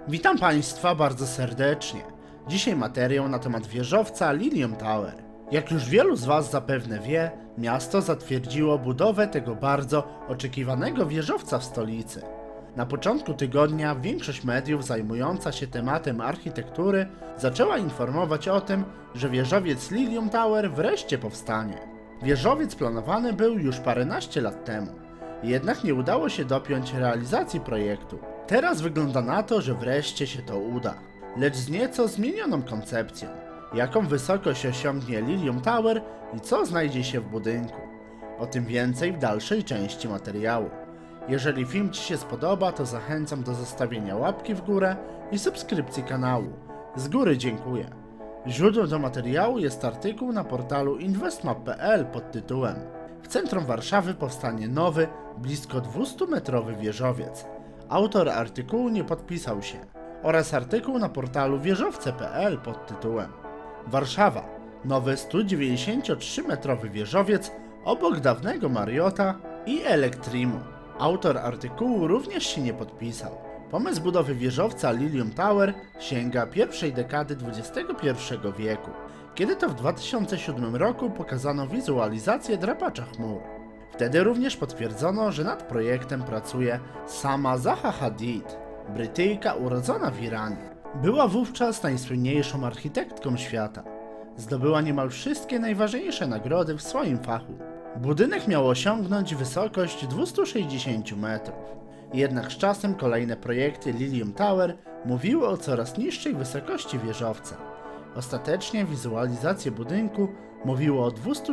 Witam Państwa bardzo serdecznie. Dzisiaj materiał na temat wieżowca Lilium Tower. Jak już wielu z Was zapewne wie, miasto zatwierdziło budowę tego bardzo oczekiwanego wieżowca w stolicy. Na początku tygodnia większość mediów zajmująca się tematem architektury zaczęła informować o tym, że wieżowiec Lilium Tower wreszcie powstanie. Wieżowiec planowany był już paręnaście lat temu, jednak nie udało się dopiąć realizacji projektu. Teraz wygląda na to, że wreszcie się to uda, lecz z nieco zmienioną koncepcją. Jaką wysokość osiągnie Lilium Tower i co znajdzie się w budynku? O tym więcej w dalszej części materiału. Jeżeli film Ci się spodoba, to zachęcam do zostawienia łapki w górę i subskrypcji kanału. Z góry dziękuję. Źródłem do materiału jest artykuł na portalu investmap.pl pod tytułem "W centrum Warszawy powstanie nowy, blisko 200-metrowy wieżowiec". Autor artykułu nie podpisał się. Oraz artykuł na portalu wieżowce.pl pod tytułem "Warszawa. Nowy 193-metrowy wieżowiec obok dawnego Marriota i Electrimu". Autor artykułu również się nie podpisał. Pomysł budowy wieżowca Lilium Tower sięga pierwszej dekady XXI wieku, kiedy to w 2007 roku pokazano wizualizację drapacza chmur. Wtedy również potwierdzono, że nad projektem pracuje sama Zaha Hadid, Brytyjka urodzona w Iranie. Była wówczas najsłynniejszą architektką świata. Zdobyła niemal wszystkie najważniejsze nagrody w swoim fachu. Budynek miał osiągnąć wysokość 260 metrów. Jednak z czasem kolejne projekty Lilium Tower mówiły o coraz niższej wysokości wieżowca. Ostatecznie wizualizacje budynku mówiło o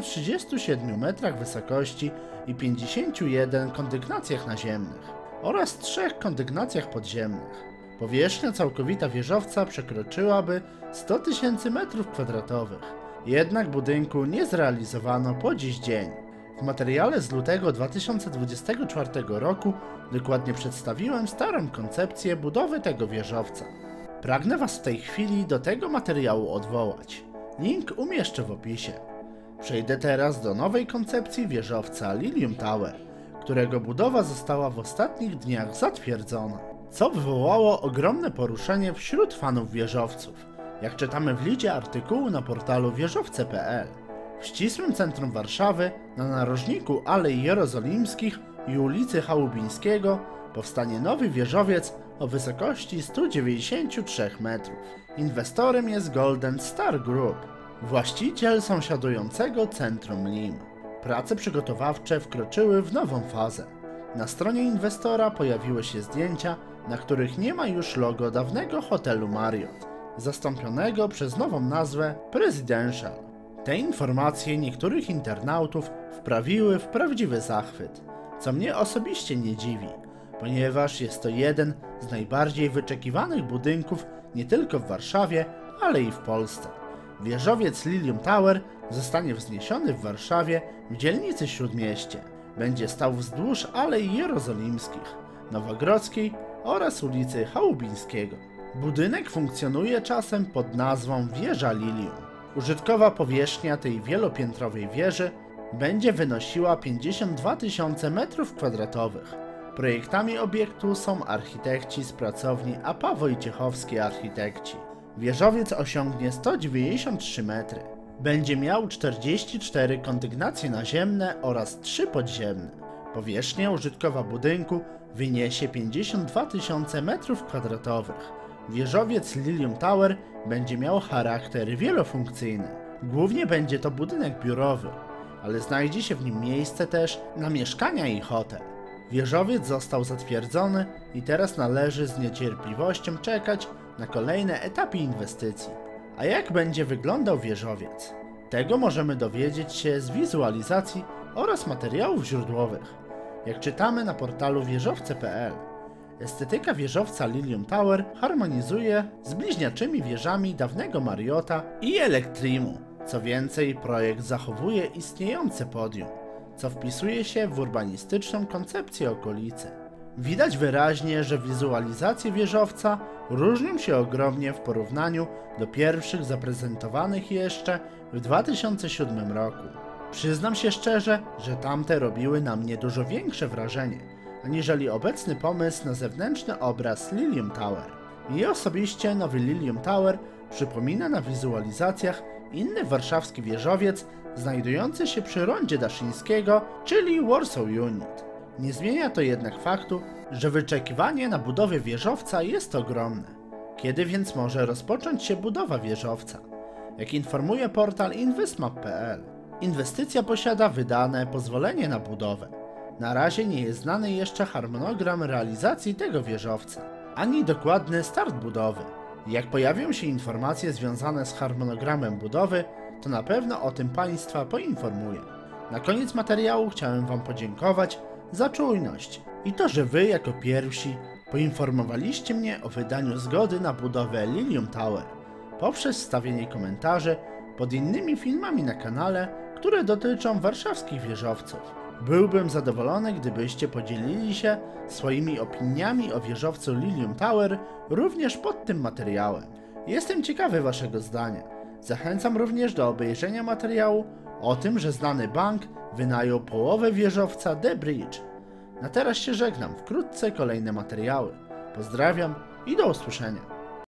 237 metrach wysokości i 51 kondygnacjach naziemnych oraz 3 kondygnacjach podziemnych. Powierzchnia całkowita wieżowca przekroczyłaby 100 000 m². Jednak budynku nie zrealizowano po dziś dzień. W materiale z lutego 2024 roku dokładnie przedstawiłem starą koncepcję budowy tego wieżowca. Pragnę Was w tej chwili do tego materiału odwołać. Link umieszczę w opisie. Przejdę teraz do nowej koncepcji wieżowca Lilium Tower, którego budowa została w ostatnich dniach zatwierdzona, co wywołało ogromne poruszenie wśród fanów wieżowców, jak czytamy w lidzie artykułu na portalu wieżowce.pl. W ścisłym centrum Warszawy, na narożniku Alei Jerozolimskich i ulicy Chałubińskiego, powstanie nowy wieżowiec o wysokości 193 metrów. Inwestorem jest Golden Star Group, właściciel sąsiadującego centrum LIM. Prace przygotowawcze wkroczyły w nową fazę. Na stronie inwestora pojawiły się zdjęcia, na których nie ma już logo dawnego hotelu Marriott, zastąpionego przez nową nazwę Presidential. Te informacje niektórych internautów wprawiły w prawdziwy zachwyt, co mnie osobiście nie dziwi, ponieważ jest to jeden z najbardziej wyczekiwanych budynków nie tylko w Warszawie, ale i w Polsce. Wieżowiec Lilium Tower zostanie wzniesiony w Warszawie w dzielnicy Śródmieście. Będzie stał wzdłuż Alei Jerozolimskich, Nowogrodzkiej oraz ulicy Chałubińskiego. Budynek funkcjonuje czasem pod nazwą Wieża Lilium. Użytkowa powierzchnia tej wielopiętrowej wieży będzie wynosiła 52 000 m². Projektami obiektu są architekci z pracowni A.P. Wojciechowscy Architekci. Wieżowiec osiągnie 193 metry. Będzie miał 44 kondygnacje naziemne oraz 3 podziemne. Powierzchnia użytkowa budynku wyniesie 52 000 m². Wieżowiec Lilium Tower będzie miał charakter wielofunkcyjny. Głównie będzie to budynek biurowy, ale znajdzie się w nim miejsce też na mieszkania i hotel. Wieżowiec został zatwierdzony i teraz należy z niecierpliwością czekać na kolejne etapy inwestycji. A jak będzie wyglądał wieżowiec? Tego możemy dowiedzieć się z wizualizacji oraz materiałów źródłowych. Jak czytamy na portalu wieżowce.pl, estetyka wieżowca Lilium Tower harmonizuje z bliźniaczymi wieżami dawnego Marriota i Electrimu. Co więcej, projekt zachowuje istniejące podium, co wpisuje się w urbanistyczną koncepcję okolicy. Widać wyraźnie, że wizualizacje wieżowca różnią się ogromnie w porównaniu do pierwszych zaprezentowanych jeszcze w 2007 roku. Przyznam się szczerze, że tamte robiły na mnie dużo większe wrażenie, aniżeli obecny pomysł na zewnętrzny obraz Lilium Tower. Mnie osobiście nowy Lilium Tower przypomina na wizualizacjach inny warszawski wieżowiec znajdujący się przy rondzie Daszyńskiego, czyli Warsaw Unit. Nie zmienia to jednak faktu, że wyczekiwanie na budowę wieżowca jest ogromne. Kiedy więc może rozpocząć się budowa wieżowca? Jak informuje portal investmap.pl, inwestycja posiada wydane pozwolenie na budowę. Na razie nie jest znany jeszcze harmonogram realizacji tego wieżowca, ani dokładny start budowy. Jak pojawią się informacje związane z harmonogramem budowy, to na pewno o tym Państwa poinformuję. Na koniec materiału chciałem Wam podziękować za czujność i to, że Wy jako pierwsi poinformowaliście mnie o wydaniu zgody na budowę Lilium Tower poprzez wstawienie komentarzy pod innymi filmami na kanale, które dotyczą warszawskich wieżowców. Byłbym zadowolony, gdybyście podzielili się swoimi opiniami o wieżowcu Lilium Tower również pod tym materiałem. Jestem ciekawy Waszego zdania. Zachęcam również do obejrzenia materiału o tym, że znany bank wynajął połowę wieżowca The Bridge. Na teraz się żegnam, wkrótce kolejne materiały. Pozdrawiam i do usłyszenia.